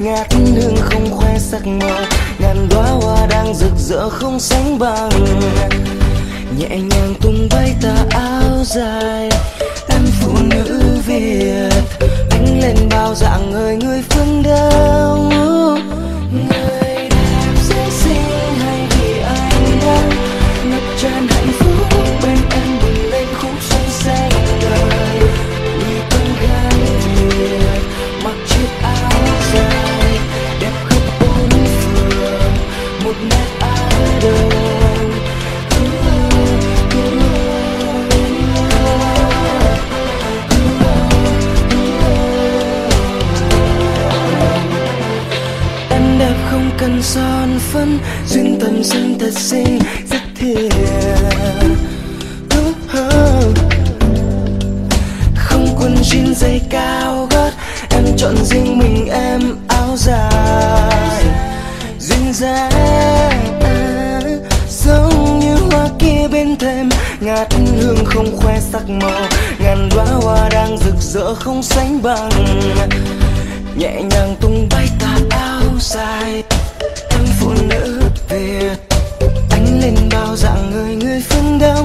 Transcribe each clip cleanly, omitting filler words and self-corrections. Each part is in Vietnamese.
ngát hương không khoe sắc màu, ngàn đóa hoa đang rực rỡ không sánh bằng. Nhẹ nhàng tung bay tà áo dài, em phụ nữ Việt ánh lên bao dạng người người phương Đông. Người đẹp dễ xinh hay vì anh đang ngập tràn hạnh phúc bên em bừng lên khúc xuân xanh đời. Người con gái Việt mặc chiếc áo dài đẹp khắp bốn phường, một nét áo đời. Không cần son phấn, duyên tầm xanh thật xinh rất thiệt. Không quần jean giày cao gót, em chọn riêng mình em áo dài. Duyên dáng giống như hoa kia bên thềm, ngát hương không khoe sắc màu, ngàn đóa hoa đang rực rỡ không sánh bằng. Nhẹ nhàng tung bay tà áo dài, em phụ nữ Việt ánh lên bao dạng người người phương Đông.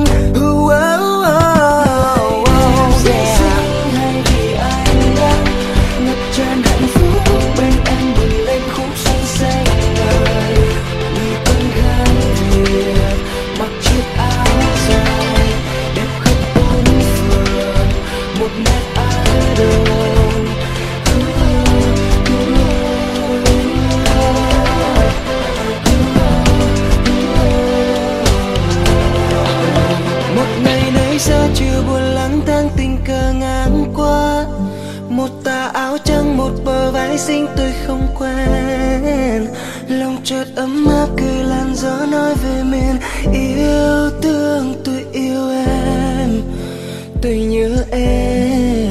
Hay vì anh đang ngập tràn hạnh phúc bên em bừng lên khúc xuân xanh đời. Người con gái Việt mặc chiếc áo dài đẹp khắp bốn phường, một nét áo đời. Giờ chưa buồn lắng thang tình cờ ngang qua, một tà áo trắng một bờ vai xinh tôi không quen. Lòng chợt ấm áp cười làn gió nói về miền yêu thương. Tôi yêu em, tôi nhớ em.